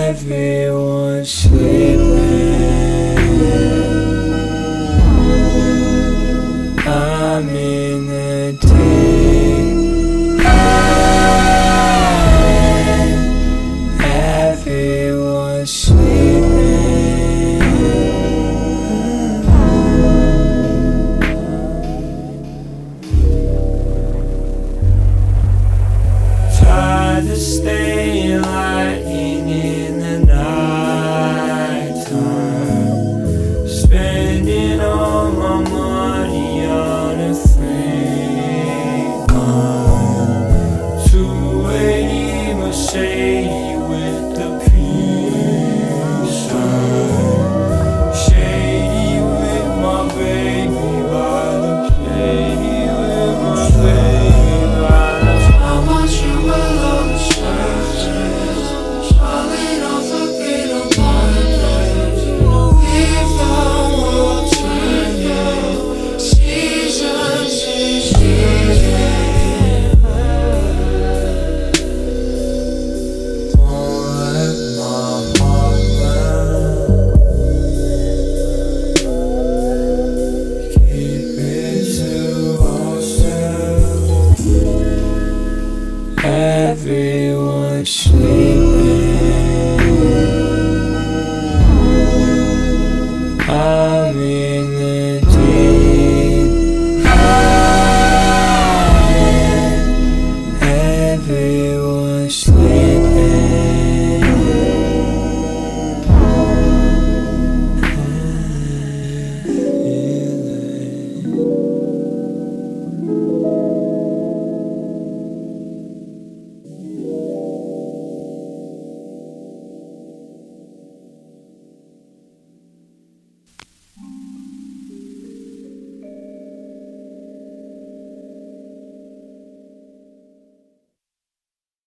Everyone's sleeping. I'm in the deep end. Everyone's sleeping. Tired of staying lightning in the nighttime, spending all my money on a free gun. 280 Mercedes with the peace sign, shady with my baby by the shady with my baby by the. How much you will love the surface, falling off the gate of my place. Leave the world turning, seasons is changing. Won't let my heart melt. Keep it to ourselves. Everyone's sleeping.